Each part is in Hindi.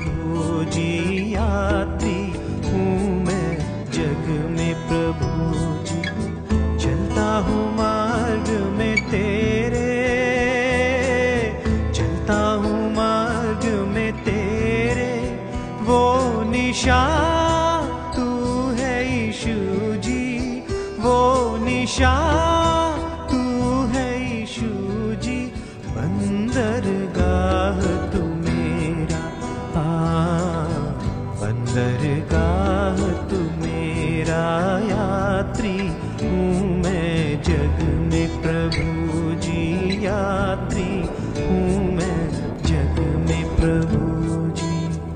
प्रभु जी, यात्री हूँ मैं जग में प्रभु जी। चलता हूँ मार्ग में तेरे, चलता हूँ मार्ग में तेरे, वो निशान तू है यीशु जी, वो निशान तू है यीशु जी। बंदरगाह तू मेरा, बंदरगाह तू मेरा, यात्री हूँ मैं जग में प्रभु जी, यात्री हूँ मैं जग में प्रभु जी।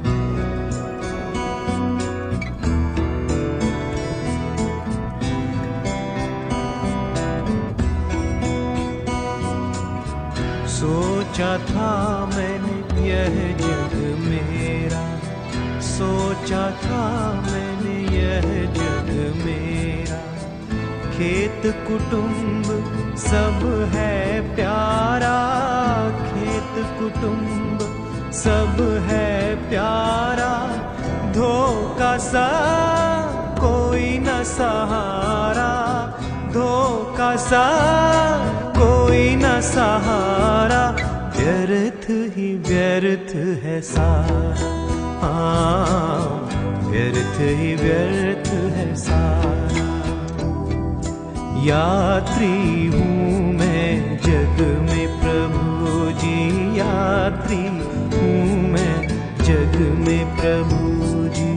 सोचा था मैंने यह जग मेरा, सोचा था मैंने यह जग मेरा, खेत कुटुंब सब है प्यारा, खेत कुटुंब सब है प्यारा, धोखा सा कोई न सहारा, धोखा सा कोई न सहारा, व्यर्थ ही व्यर्थ है सारा, व्यर्थ ही व्यर्थ है सारा। यात्री हूँ मैं जग में प्रभु जी, यात्री हूँ मैं जग में प्रभु जी।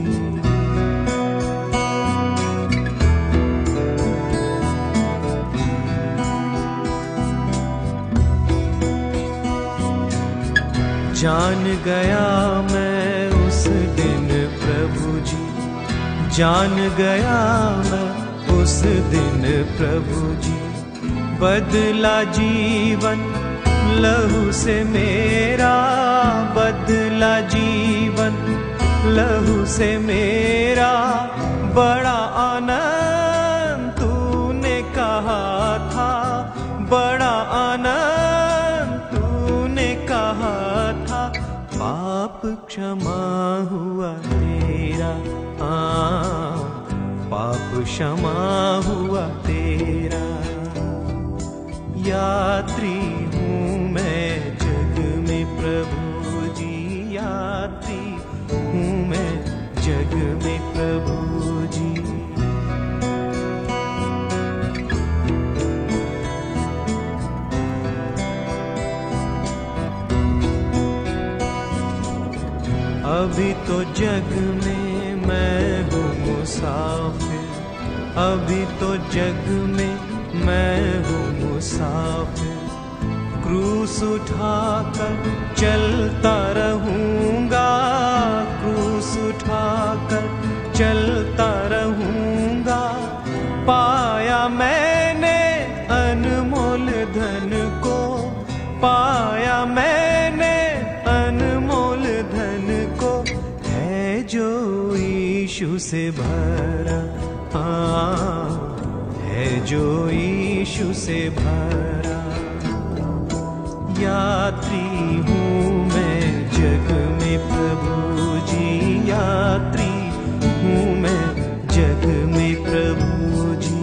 जान गया मैं उस दिन प्रभु जी, जान गया मैं उस दिन प्रभु जी, बदला जीवन लहू से मेरा, बदला जीवन लहू से मेरा, बड़ा आनंद तूने कहा था, बड़ा आनंद तूने कहा था, पाप क्षमा हुआ तेरा, पाप क्षमा हुआ तेरा। यात्री हूँ मैं जग में प्रभु जी, यात्री हूँ मैं जग में प्रभु जी। अभी तो जग में मैं हूँ मुसाफिर, अभी तो जग में मैं हूँ मुसाफिर, क्रूस उठाकर चलता रहूँगा, क्रूस उठाकर चलता रहूँगा, पाया मैंने अनमोल धन को, पाया मैंने अनमोल धन को, है जो यीशु से भरा, है जो यीशु से भरा। यात्री हूँ मैं जग में प्रभु जी, यात्री हूँ मैं जग में प्रभु जी।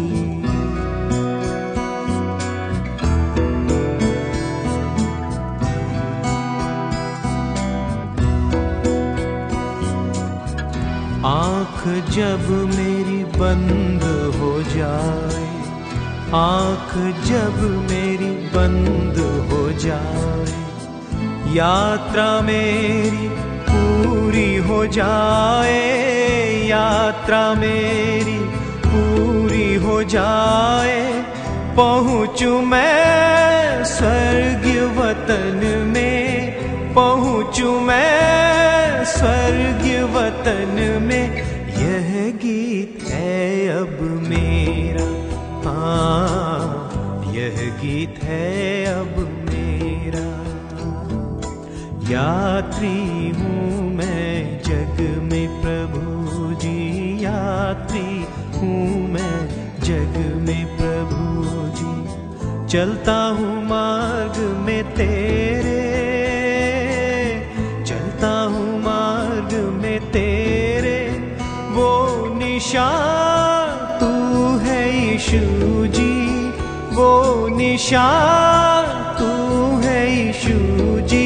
आँख जब मेरी बंद हो जाए, आँख जब मेरी बंद हो जाए, यात्रा मेरी पूरी हो जाए, यात्रा मेरी पूरी हो जाए, पहुँचूँ मैं स्वर्गीय वतन में, पहुँचूँ मैं स्वर्गीय वतन में, यह गीत है अब मेरा, यह गीत है अब मेरा। यात्री हूँ मैं जग में प्रभु जी, यात्री हूँ मैं जग में प्रभु जी। चलता हूँ मार्ग में तेरे, चलता हूँ मार्ग मार्ग में तेरे वो निशान तू है यीशु जी, वो निशान तू है यीशु जी।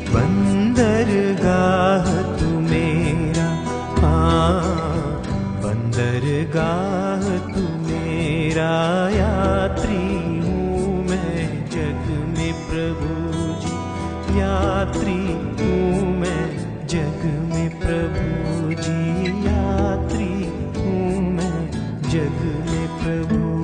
बंदरगाह तू मेरा, हाँ बंदरगाह तू मेरा, यात्री हूँ मैं जग में प्रभु जी, यात्री हूँ मैं जग में प्रभु जी, यात्री हूँ मैं जग में प्रभु